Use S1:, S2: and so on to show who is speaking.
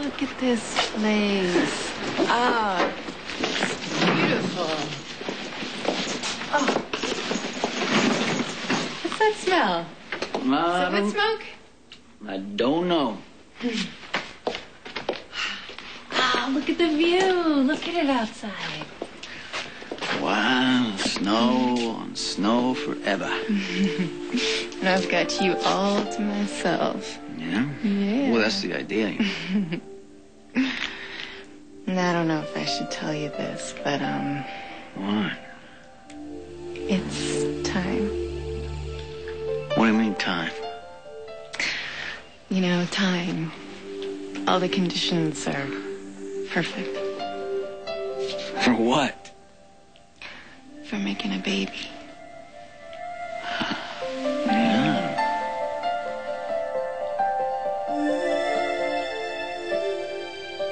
S1: Look at this place. Ah, it's beautiful. Oh. What's that smell? Cigarette smoke?
S2: I don't know.
S1: Ah, look at the view. Look at it outside.
S2: Wow, snow on snow forever.
S1: And I've got you all to myself.
S2: Yeah?
S1: Yeah.
S2: Well, that's the idea.
S1: And I don't know if I should tell you this, but,
S2: What?
S1: it's time.
S2: What do you mean, time?
S1: You know, time. All the conditions are perfect
S2: For what?
S1: for making a baby.